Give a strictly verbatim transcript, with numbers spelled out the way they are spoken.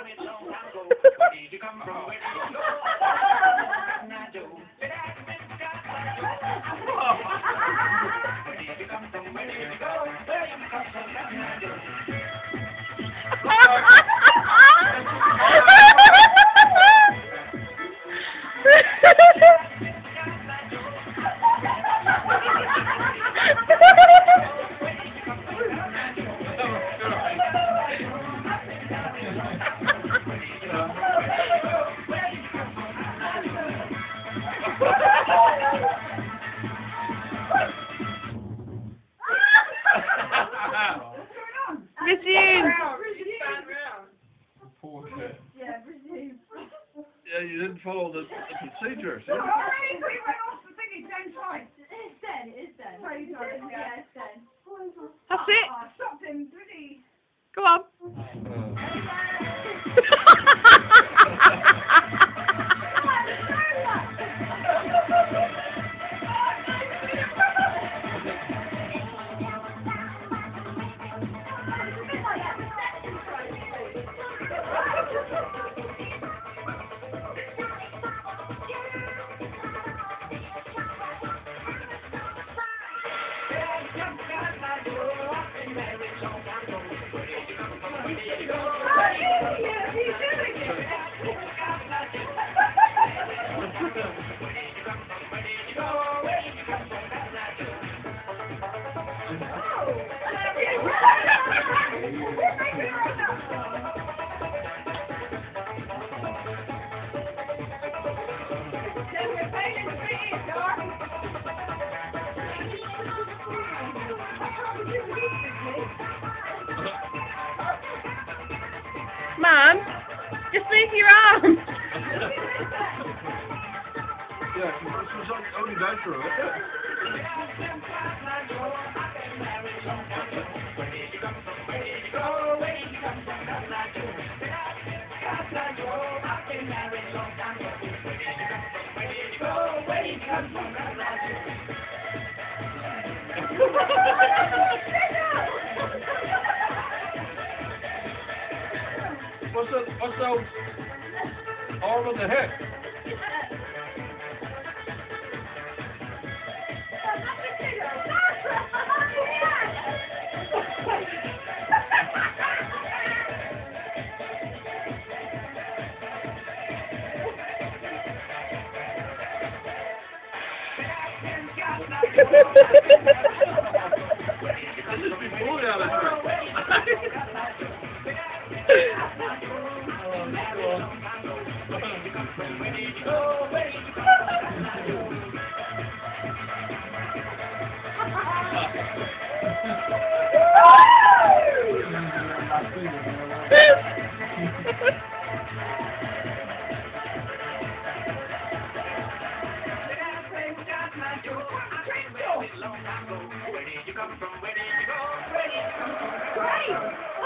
Resume. Yeah, resume. Yeah, you didn't follow the, the procedure, see? Sorry, we went off the thingy, don't try. It's dead, it's dead. No, you don't, yeah. Yeah, it's dead. That's it. Oh, stop him, bloody. Go on. Mum, just move your arm. Yeah, this was only going through it. What's the, what's the arm of the head? This is before the other trick. Great!